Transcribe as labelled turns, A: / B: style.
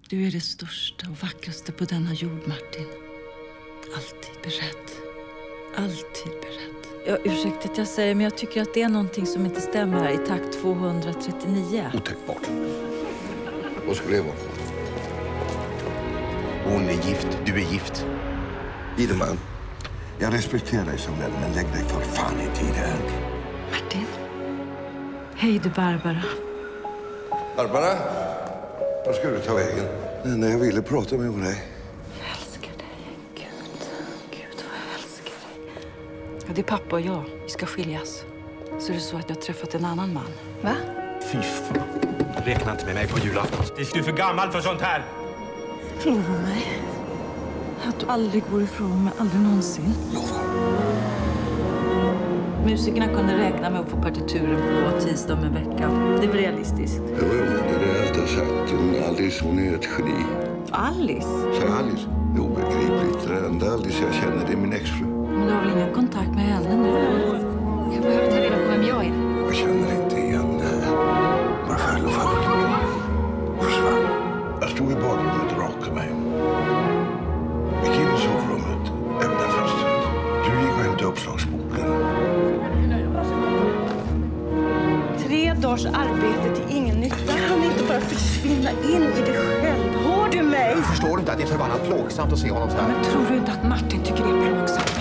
A: Du är det största och vackraste på denna jord, Martin. Alltid beredd. Alltid beredd. Ja, ursäkta att jag säger, men jag tycker att det är någonting som inte stämmer här i takt 239.
B: Otäckbart. Vad skulle det vara? Hon är gift, du är gift. Ideman, jag respekterar dig som vän, men lägg dig för fan i tiden.
A: Martin. Hej du, Barbara.
B: Barbara, var ska du ta vägen? När jag ville prata med dig.
A: Jag älskar dig, Gud. Gud vad jag älskar dig. Ja, det är pappa och jag. Vi ska skiljas. Så är det så att jag har träffat en annan man. Va?
C: Fy fan. Räkna inte med mig på julafton. Du är för gammal för sånt här.
A: Lova mig att du aldrig går ifrån mig, aldrig någonsin.
B: Lova.
A: Musikerna kunde räkna med att få partituren på tisdag om en vecka. Det var realistiskt.
B: Jo, det är allt jag sagt. Alice, hon är ett geni.
A: Alice?
B: Säg Alice. Det är obegripligt. Det enda Alice jag känner, det är min exfru.
A: Men du har väl ingen kontakt med henne nu?
D: Jag behöver ta reda på vem jag är.
B: Jag känner inte igen det. Var själv och försvann. Jag stod i badrummet och rakade mig. Gick in i sovrummet, öppnade fönstret. Du gick och hämtade uppslagsboken.
E: 3 dagars arbete till ingen nytta. Jag kan inte bara försvinna in i det själv. Hör du mig?
C: Jag förstår inte att det är förbannat plågsamt att se honom så här.
A: Men tror du inte att Martin tycker det är plågsamt?